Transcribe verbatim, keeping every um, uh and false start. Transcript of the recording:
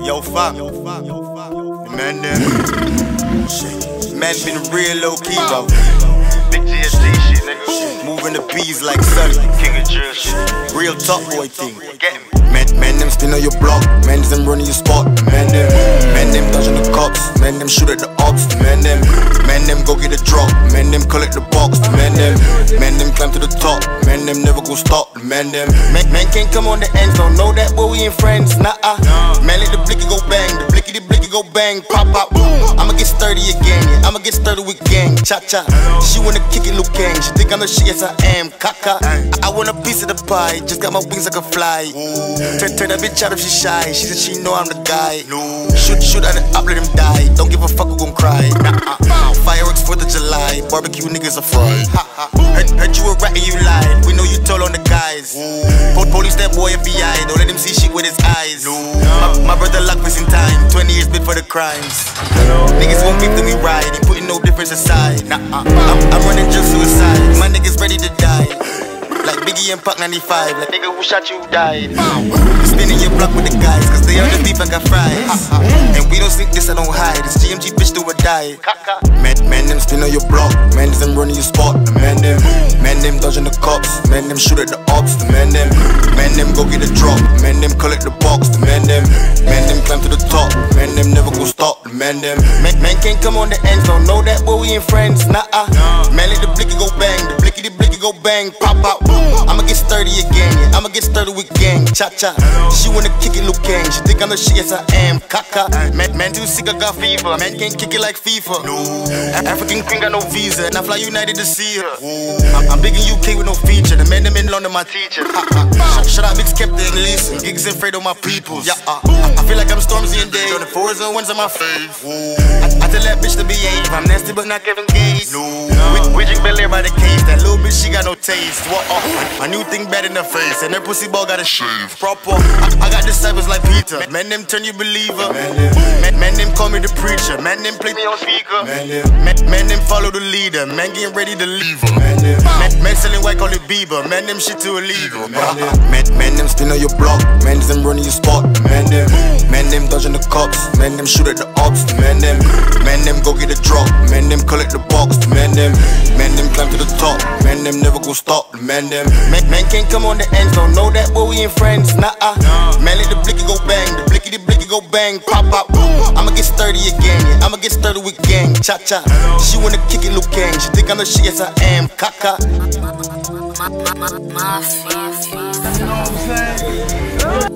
Yo, fam. The ManDEM. Man been real low key, bro. Big G S D shit, nigga. Moving the peas like Sully. King of drill shit. Real top boy thing. Get me. Man, ManDEM spin on your block. ManDEM running your spot. ManDEM. ManDEM dodging the cops. ManDEM shoot at the ops. ManDEM. ManDEM go get a drop. ManDEM collect the box. ManDEM. ManDEM climb to the top. ManDEM never go stop. ManDEM. Man, man can't come on the ends. Don't know that, but we ain't friends. Nah, uh. Man, let the blicky go bang. The blicky, the blicky go bang. Pop, pop, boom. I'ma get sturdy again. Yeah, I'ma get sturdy with gang. Cha cha. She wanna kick it, Luke Gang. She think I'm the shit, yes I am. Kaka. I, I want a piece of the pie. Just got my wings like a fly. Turn, turn that bitch out if she shy. She said she know I'm the guy. Shoot, shoot at the up, let him die. Don't give a fuck who gon' cry. Nah, fireworks fourth of July. Barbecue niggas are fried. Heard, heard you a rat and you lied. We know you told on the guys. Po police that boy F B I. Don't let him see shit with his eyes. My, my brother locked us in time. twenty years bid for the crimes. Niggas won't beef to me right. He putting no difference aside. Nah, I'm, I'm running just suicide. My niggas ready to die. Like Biggie and Pac ninety-five. Like nigga who shot you died. Spinning your block with the guys, cause they on the beef and got fries. And we don't think this, I don't hide. This G M G bitch do or die. Man, ManDEM spin on your block. ManDEM running your spot. ManDEM. ManDEM dodging the cops. ManDEM shoot at the ops. ManDEM. ManDEM go get a drop. ManDEM collect the box. ManDEM. ManDEM climb to the top. ManDEM never go stop. ManDEM. Man, man can't come on the ends. Don't know that, but we ain't friends. Nah, uh. Man, let the blicky go bang. The blicky, the blicky go bang. Pop, pop. I'ma get sturdy again, yeah. I'ma get sturdy with gang. Cha cha. She wanna kick it, Luke Gang. She think I'm the shit, yes I am. Kaka. Man, man too sick, I got fever. Man can't kick it like FIFA. No. African queen got no visa, and I fly United to see her. I'm, I'm big in U K with no feature. The man them in London, my teacher. Shut up, bitch, kept it listen. Gigs and afraid of my peoples. Yeah, uh, I, I feel like I'm Stormzy and Dave. The fours and ones are my fave. I, I tell that bitch to behave. I'm nasty, but not Kevin Gates. No. We, we drink Bel Air by the case. That little bitch, she got no taste. What? Uh, my new thing bad in the face, and her pussy ball got a shave. Proper. I, I got disciples like Peter. ManDEM turn you believer. Man, ManDEM call me the preacher. ManDEM play me on speaker. Man, ManDEM follow the leader. Man getting ready to leave her. Man, man selling white, call it Bieber. ManDEM shit too illegal. Man, ManDEM spin on your block. ManDEM running your spot. ManDEM. ManDEM dodging the cops. ManDEM shoot at the ops. ManDEM. ManDEM go get a drop. ManDEM collect the box. ManDEM. ManDEM climb to the top. ManDEM never go stop. ManDEM. Man, man can't come on the ends. Don't know that, but we ain't friends. Nah, uh. Man, let the blicky go bang. The blicky, the blicky go bang. Pop, pop, boom. I'ma get sturdy again. Yeah, I'ma get sturdy with gang. Cha cha. She wanna kick it, Luke Gang. She think I'm the shit, yes I am. Kaka. Mafia. You know what I'm saying?